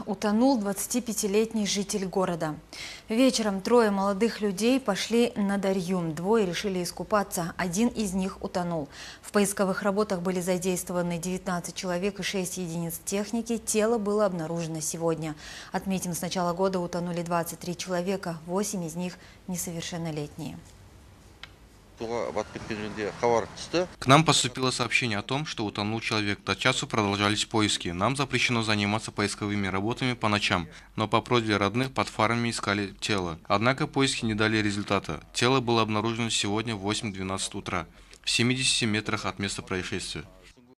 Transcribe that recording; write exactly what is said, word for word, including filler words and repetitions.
утонул двадцатипятилетний житель города. Вечером трое молодых людей пошли на Дарью. Двое решили искупаться. Один из них утонул. В поисковых работах были задействованы девятнадцать человек и шесть единиц техники. Тело было обнаружено сегодня. Отметим, с начала года утонули двадцать три человека, восемь из них несовершеннолетние. К нам поступило сообщение о том, что утонул человек. До часу продолжались поиски. Нам запрещено заниматься поисковыми работами по ночам, но по просьбе родных под фарами искали тело. Однако поиски не дали результата. Тело было обнаружено сегодня в восемь двенадцать утра, в семидесяти метрах от места происшествия.